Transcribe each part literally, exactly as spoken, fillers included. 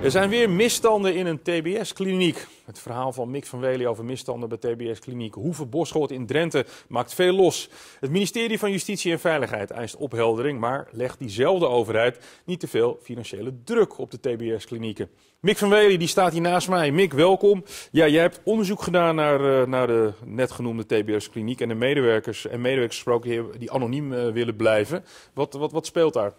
Er zijn weer misstanden in een T B S-kliniek. Het verhaal van Mick van Wely over misstanden bij T B S-kliniek Hoeve-Boschot in Drenthe maakt veel los. Het ministerie van Justitie en Veiligheid eist opheldering, maar legt diezelfde overheid niet te veel financiële druk op de T B S-klinieken. Mick van Wely die staat hier naast mij. Mick, welkom. Ja, jij hebt onderzoek gedaan naar, naar de net genoemde T B S-kliniek en de medewerkers en medewerkers gesproken die anoniem uh, willen blijven. Wat, wat, wat speelt daar?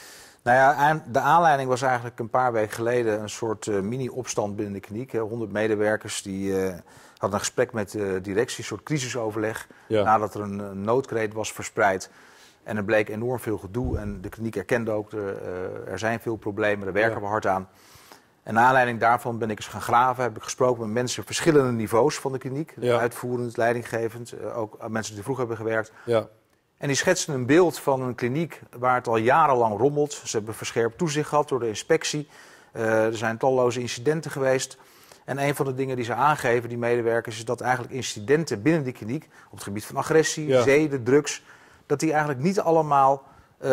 Nou ja, de aanleiding was eigenlijk een paar weken geleden een soort uh, mini-opstand binnen de kliniek. honderd medewerkers die uh, hadden een gesprek met de directie, een soort crisisoverleg. Ja. Nadat er een, een noodkreet was verspreid. En er bleek enorm veel gedoe. En de kliniek erkende ook, er, uh, er zijn veel problemen, daar werken ja. we hard aan. En naar aanleiding daarvan ben ik eens gaan graven. Heb ik gesproken met mensen op verschillende niveaus van de kliniek. Ja. Uitvoerend, leidinggevend, uh, ook mensen die vroeg hebben gewerkt. Ja. En die schetsen een beeld van een kliniek waar het al jarenlang rommelt. Ze hebben verscherpt toezicht gehad door de inspectie. Uh, er zijn talloze incidenten geweest. En een van de dingen die ze aangeven, die medewerkers, is dat eigenlijk incidenten binnen die kliniek, op het gebied van agressie, ja. zeden, drugs, dat die eigenlijk niet allemaal uh,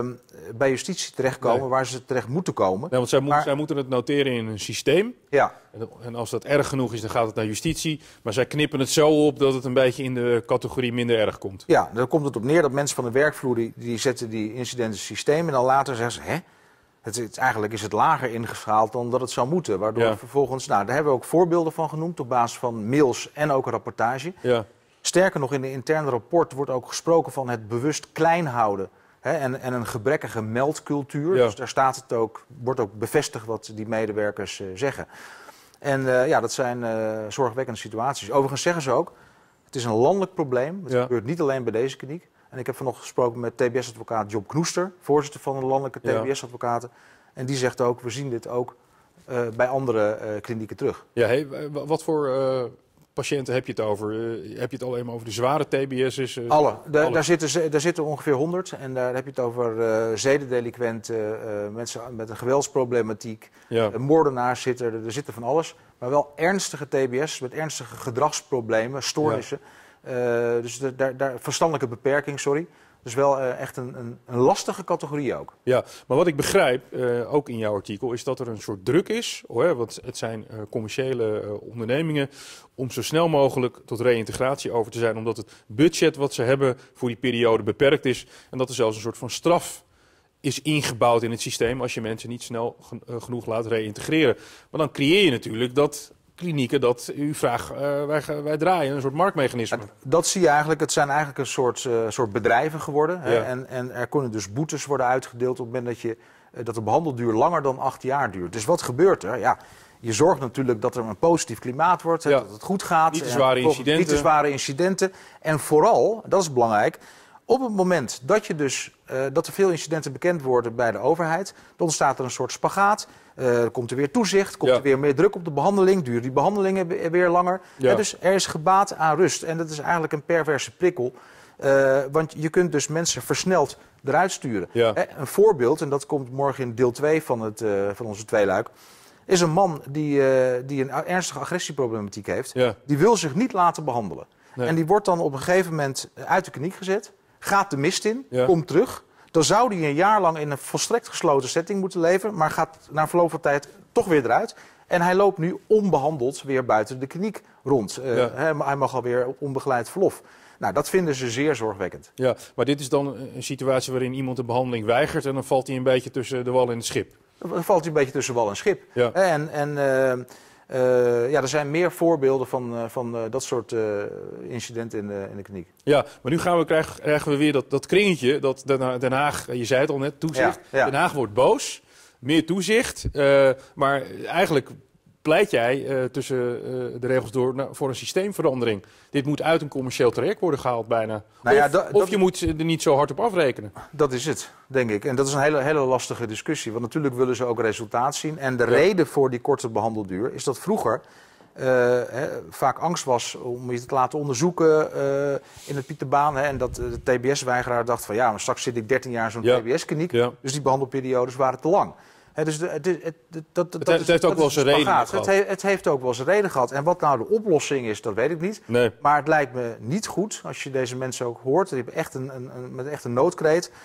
bij justitie terechtkomen, nee. waar ze terecht moeten komen. Nee, want zij, maar, moet, zij moeten het noteren in een systeem. Ja. En als dat erg genoeg is, dan gaat het naar justitie. Maar zij knippen het zo op dat het een beetje in de categorie minder erg komt. Ja, dan komt het op neer dat mensen van de werkvloer, die, die zetten die incidenten in het systeem. En dan later zeggen ze, hè? Het, het, eigenlijk is het lager ingeschaald dan dat het zou moeten. Waardoor ja. vervolgens, nou, daar hebben we ook voorbeelden van genoemd op basis van mails en ook een rapportage. Ja. Sterker nog, in de interne rapport wordt ook gesproken van het bewust klein houden. Hè, en, en een gebrekkige meldcultuur. Ja. Dus daar staat het ook, wordt ook bevestigd wat die medewerkers uh, zeggen. En uh, ja, dat zijn uh, zorgwekkende situaties. Overigens zeggen ze ook, het is een landelijk probleem. Het ja. gebeurt niet alleen bij deze kliniek. En ik heb vanochtend gesproken met T B S-advocaat Job Knoester, voorzitter van de landelijke T B S-advocaten. Ja. En die zegt ook, we zien dit ook uh, bij andere uh, klinieken terug. Ja, hey, wat voor uh, patiënten heb je het over? Uh, heb je het alleen maar over de zware T B S'ers? Uh, alle. De, alle. Daar, zitten, daar zitten ongeveer honderd. En daar heb je het over uh, zedendelinquenten, uh, mensen met een geweldsproblematiek. Ja. Uh, moordenaars zitten er, er zitten van alles. Maar wel ernstige T B S'ers met ernstige gedragsproblemen, stoornissen. Ja. Uh, dus daar, daar, verstandelijke beperking, sorry. Dus wel uh, echt een, een, een lastige categorie ook. Ja, maar wat ik begrijp, uh, ook in jouw artikel, is dat er een soort druk is. Hoor, want het zijn uh, commerciële uh, ondernemingen om zo snel mogelijk tot reïntegratie over te zijn. Omdat het budget wat ze hebben voor die periode beperkt is. En dat er zelfs een soort van straf is ingebouwd in het systeem als je mensen niet snel gen uh, genoeg laat reïntegreren. Maar dan creëer je natuurlijk dat klinieken dat u vraagt, uh, wij, wij draaien, een soort marktmechanisme. Dat, dat zie je eigenlijk, het zijn eigenlijk een soort, uh, soort bedrijven geworden. Hè? Ja. En, en er kunnen dus boetes worden uitgedeeld op het moment dat, je, uh, dat de behandelduur langer dan acht jaar duurt. Dus wat gebeurt er? Ja, je zorgt natuurlijk dat er een positief klimaat wordt, hè, ja. dat het goed gaat. Niet te zware en, incidenten. Niet te zware incidenten. En vooral, dat is belangrijk, op het moment dat, je dus, uh, dat er veel incidenten bekend worden bij de overheid, dan ontstaat er een soort spagaat. Uh, komt er weer toezicht, komt ja. er weer meer druk op de behandeling, duren die behandelingen weer langer. Ja. Ja, dus er is gebaat aan rust. En dat is eigenlijk een perverse prikkel. Uh, want je kunt dus mensen versneld eruit sturen. Ja. Eh, een voorbeeld, en dat komt morgen in deel twee van, het, uh, van onze tweeluik, is een man die, uh, die een ernstige agressieproblematiek heeft. Ja. Die wil zich niet laten behandelen. Nee. En die wordt dan op een gegeven moment uit de kliniek gezet, gaat de mist in, ja. komt terug. Dan zou hij een jaar lang in een volstrekt gesloten setting moeten leven, maar gaat na verloop van tijd toch weer eruit. En hij loopt nu onbehandeld weer buiten de kliniek rond. Uh, ja. Hij mag alweer op onbegeleid verlof. Nou, dat vinden ze zeer zorgwekkend. Ja, maar dit is dan een situatie waarin iemand de behandeling weigert en dan valt hij een beetje tussen de wal en het schip. Dan valt hij een beetje tussen wal en schip. Ja. En, en uh, Uh, ja, er zijn meer voorbeelden van, uh, van uh, dat soort uh, incidenten in de, in de kliniek. Ja, maar nu gaan we, krijgen, krijgen we weer dat, dat kringetje, dat Den Haag, je zei het al net, toezicht. Ja, ja. Den Haag wordt boos, meer toezicht, uh, maar eigenlijk pleit jij uh, tussen uh, de regels door nou, voor een systeemverandering. Dit moet uit een commercieel traject worden gehaald bijna. Nou ja, of, da, of dat, je moet er niet zo hard op afrekenen. Dat is het, denk ik. En dat is een hele, hele lastige discussie. Want natuurlijk willen ze ook resultaat zien. En de ja. reden voor die korte behandelduur is dat vroeger uh, hè, vaak angst was om je te laten onderzoeken uh, in het Pieterbaan. Hè, en dat uh, de T B S-weigeraar dacht van ja, maar straks zit ik dertien jaar in zo'n ja. T B S-kliniek. Ja. Dus die behandelperiodes waren te lang. He, dus de, het, het, het, dat, dat, het, het heeft ook wel zijn reden gehad. Het, he, het heeft ook wel zijn reden gehad. En wat nou de oplossing is, dat weet ik niet. Nee. Maar het lijkt me niet goed, als je deze mensen ook hoort, die hebben echt een, een, een, met echt een noodkreet,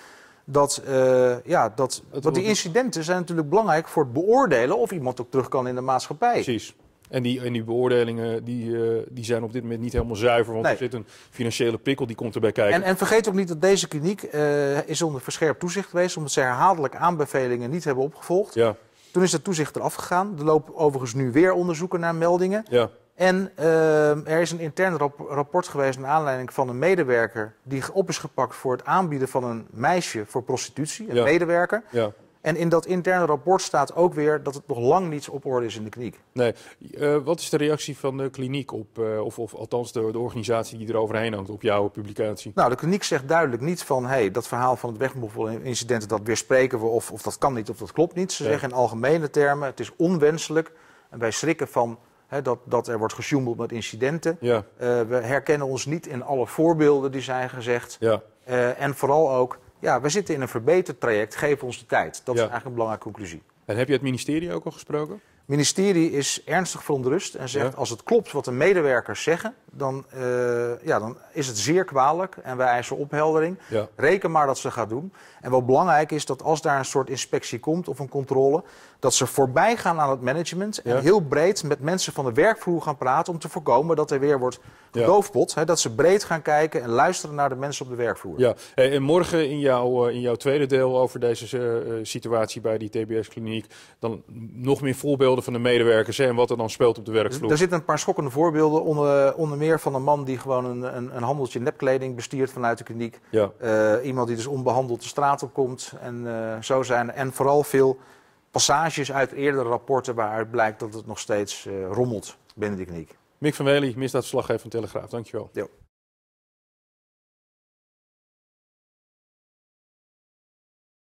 dat, uh, ja, dat, Het dat die incidenten zijn natuurlijk belangrijk voor het beoordelen of iemand ook terug kan in de maatschappij. Precies. En die, en die beoordelingen die, uh, die zijn op dit moment niet helemaal zuiver, want nee. er zit een financiële prikkel die komt erbij kijken. En, en vergeet ook niet dat deze kliniek uh, is onder verscherpt toezicht geweest, omdat ze herhaaldelijk aanbevelingen niet hebben opgevolgd. Ja. Toen is dat toezicht eraf gegaan. Er lopen overigens nu weer onderzoeken naar meldingen. Ja. En uh, er is een intern rap rapport geweest naar aanleiding van een medewerker die op is gepakt voor het aanbieden van een meisje voor prostitutie, een ja. medewerker. Ja. En in dat interne rapport staat ook weer dat het nog lang niet op orde is in de kliniek. Nee. Uh, wat is de reactie van de kliniek op, uh, of, of althans de, de organisatie die er overheen hangt, op jouw publicatie? Nou, de kliniek zegt duidelijk niet van, hé, hey, dat verhaal van het wegmoffel-incident, dat weerspreken we of, of dat kan niet of dat klopt niet. Ze nee. zeggen in algemene termen, het is onwenselijk en wij schrikken van he, dat, dat er wordt gesjoemeld met incidenten. Ja. Uh, we herkennen ons niet in alle voorbeelden die zijn gezegd. Ja. Uh, en vooral ook, ja, we zitten in een verbetertraject, geef ons de tijd. Dat ja. is eigenlijk een belangrijke conclusie. En heb je het ministerie ook al gesproken? Het ministerie is ernstig verontrust en zegt, ja. als het klopt wat de medewerkers zeggen, dan, uh, ja, dan is het zeer kwalijk en wij eisen opheldering. Ja. Reken maar dat ze gaat doen. En wat belangrijk is, dat als daar een soort inspectie komt of een controle, dat ze voorbij gaan aan het management en ja. heel breed met mensen van de werkvloer gaan praten om te voorkomen dat er weer wordt gedoofpot. Ja. Dat ze breed gaan kijken en luisteren naar de mensen op de werkvloer. Ja. Hey, en morgen in, jouw, in jouw tweede deel over deze uh, situatie bij die T B S-kliniek, dan nog meer voorbeelden van de medewerkers hè, en wat er dan speelt op de werkvloer. Er zitten een paar schokkende voorbeelden, onder, onder meer van een man die gewoon een, een, een handeltje nepkleding bestiert vanuit de kliniek. Ja. Uh, iemand die dus onbehandeld de straat op komt en uh, zo zijn. En vooral veel passages uit eerdere rapporten waaruit blijkt dat het nog steeds uh, rommelt binnen de kliniek. Mick van Wely, misdaadverslaggever van Telegraaf. Dankjewel. Jo.